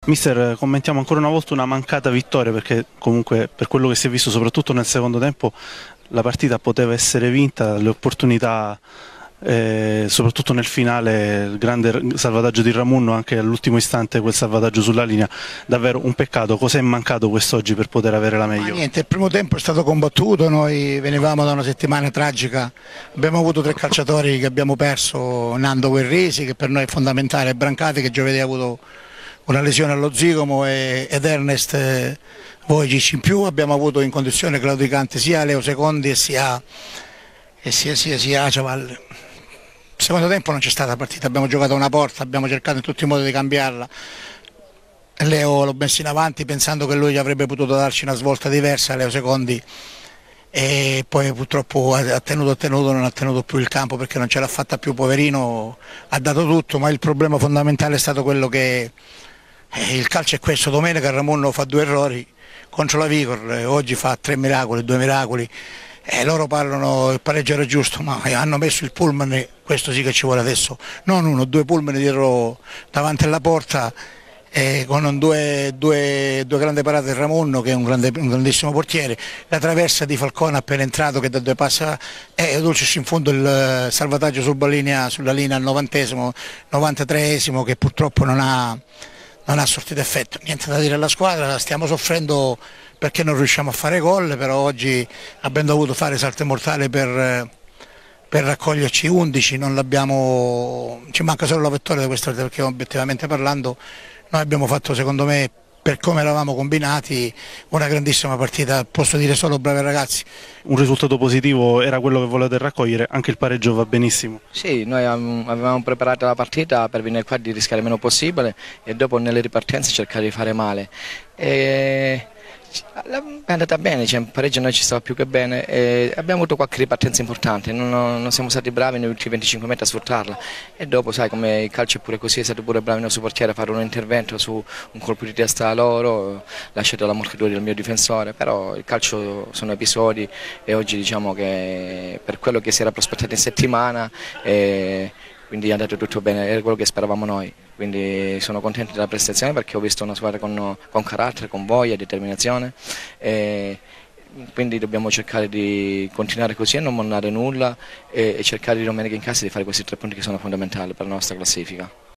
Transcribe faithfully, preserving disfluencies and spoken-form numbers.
Mister, commentiamo ancora una volta una mancata vittoria, perché comunque per quello che si è visto soprattutto nel secondo tempo la partita poteva essere vinta, le opportunità eh, soprattutto nel finale, il grande salvataggio di Ramunno, anche all'ultimo istante quel salvataggio sulla linea, davvero un peccato. Cos'è mancato quest'oggi per poter avere la meglio? Ma niente, il primo tempo è stato combattuto, noi venivamo da una settimana tragica, abbiamo avuto tre calciatori che abbiamo perso, Nando Guerresi che per noi è fondamentale, Brancati che giovedì ha avuto una lesione allo zigomo e, ed Ernest eh, Vojicic. In più abbiamo avuto in condizione claudicante sia Leo Secondi e sia, e sia, sia, sia Aciaval. Il secondo tempo non c'è stata partita, abbiamo giocato a una porta, abbiamo cercato in tutti i modi di cambiarla. Leo l'ho messo in avanti pensando che lui avrebbe potuto darci una svolta diversa, Leo Secondi, e poi purtroppo ha tenuto, ha tenuto, non ha tenuto più il campo perché non ce l'ha fatta più, poverino, ha dato tutto, ma il problema fondamentale è stato quello che eh, il calcio è questo, domenica Ramonno fa due errori contro la Vigor, eh, oggi fa tre miracoli, due miracoli. Eh, loro parlano il pareggio era giusto, ma hanno messo il pullman, questo sì che ci vuole adesso, non uno, due pullman dietro davanti alla porta, eh, con due, due, due grandi parate del Ramonno che è un, grande, un grandissimo portiere, la traversa di Falcone appena entrato che da due passa, e eh, Dulcis in fondo il salvataggio sulla linea, sulla linea al novantesimo, novantatreesimo che purtroppo non ha, non ha sortito effetto. Niente da dire alla squadra, stiamo soffrendo perché non riusciamo a fare gol, però oggi abbiamo dovuto fare salto mortale per, per raccoglierci undici, non l'abbiamo, ci manca solo la vittoria di questa partita perché obiettivamente parlando noi abbiamo fatto, secondo me, per come eravamo combinati, una grandissima partita, posso dire solo bravi ragazzi. Un risultato positivo era quello che volete raccogliere, anche il pareggio va benissimo. Sì, noi avevamo preparato la partita per venire qua di rischiare il meno possibile e dopo nelle ripartenze cercare di fare male. E è andata bene, cioè, il pareggio noi ci stava più che bene e abbiamo avuto qualche ripartenza importante, non, non siamo stati bravi negli ultimi venticinque metri a sfruttarla e dopo sai come il calcio è pure così, è stato pure bravo il nostro portiere a fare un intervento su un colpo di testa a loro, lasciato la morditura del mio difensore, però il calcio sono episodi e oggi diciamo che per quello che si era prospettato in settimana e quindi è andato tutto bene, era quello che speravamo noi, quindi sono contento della prestazione perché ho visto una squadra con, con carattere, con voglia, determinazione e quindi dobbiamo cercare di continuare così e non mollare nulla e, e cercare di domenica in casa di fare questi tre punti che sono fondamentali per la nostra classifica.